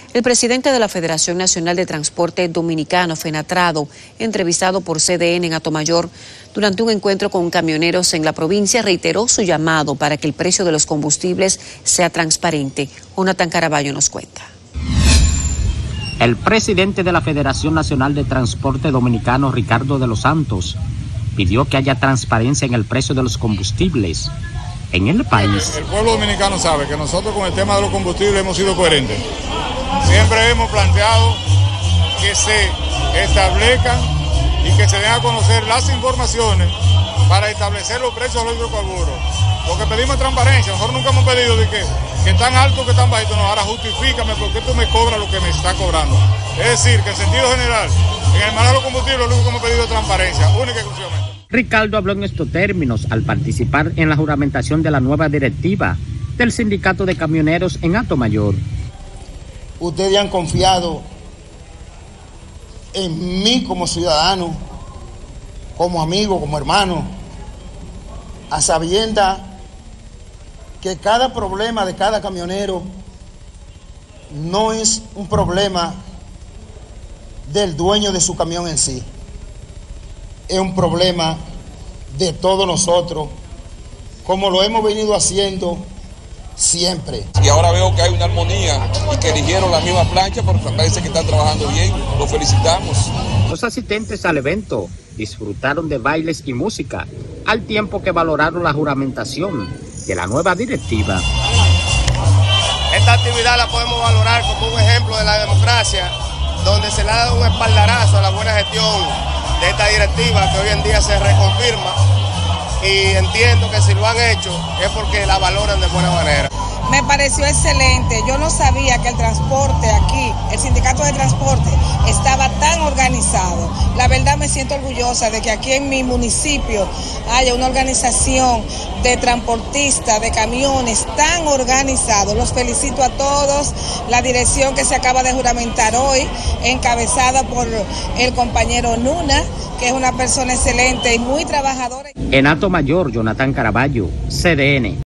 El presidente de la Federación Nacional de Transporte Dominicano, Fenatrado, entrevistado por CDN en Atomayor, durante un encuentro con camioneros en la provincia, reiteró su llamado para que el precio de los combustibles sea transparente. Jonathan Caraballo nos cuenta. El presidente de la Federación Nacional de Transporte Dominicano, Ricardo de los Santos, pidió que haya transparencia en el precio de los combustibles en el país. El pueblo dominicano sabe que nosotros con el tema de los combustibles hemos sido coherentes. Siempre hemos planteado que se establezcan y que se den a conocer las informaciones para establecer los precios de los hidrocarburos. Porque pedimos transparencia, nosotros nunca hemos pedido de que tan alto que tan bajito, no, ahora justifícame porque tú me cobras lo que me está cobrando. Es decir, que en sentido general, en el manejo de los combustibles, lo único que hemos pedido es transparencia, única y exclusivamente. Ricardo habló en estos términos al participar en la juramentación de la nueva directiva del sindicato de camioneros en Atomayor. Ustedes han confiado en mí como ciudadano, como amigo, como hermano, a sabiendas que cada problema de cada camionero no es un problema del dueño de su camión en sí, es un problema de todos nosotros, como lo hemos venido haciendo siempre. Y ahora veo que hay una armonía y que eligieron la misma plancha porque parece que están trabajando bien, los felicitamos. Los asistentes al evento disfrutaron de bailes y música, al tiempo que valoraron la juramentación de la nueva directiva. Esta actividad la podemos valorar como un ejemplo de la democracia, donde se le ha dado un espaldarazo a la buena gestión de esta directiva que hoy en día se reconfirma, y entiendo que si lo han hecho es porque la valoran de buena manera. Me pareció excelente. Yo no sabía que el transporte aquí, el sindicato de transporte, estaba tan organizado. La verdad me siento orgullosa de que aquí en mi municipio haya una organización de transportistas, de camiones tan organizados. Los felicito a todos. La dirección que se acaba de juramentar hoy, encabezada por el compañero Nuna, que es una persona excelente y muy trabajadora. En Atomayor, Jonathan Caraballo, CDN.